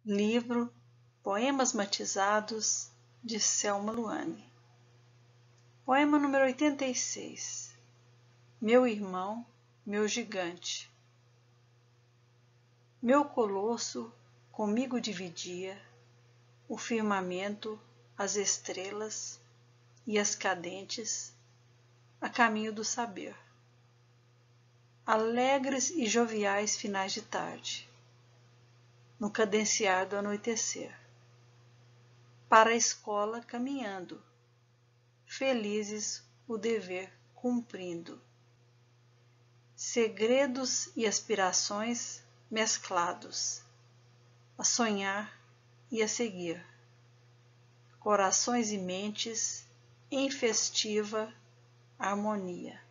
Livro Poemas Matizados, de Selma Luane. Poema número 86. Meu irmão, meu gigante. Meu colosso comigo dividia o firmamento, as estrelas e as cadentes a caminho do saber. Alegres e joviais finais de tarde, no cadenciar do anoitecer, para a escola caminhando, felizes o dever cumprindo. Segredos e aspirações mesclados, a sonhar e a seguir. Corações e mentes em festiva harmonia.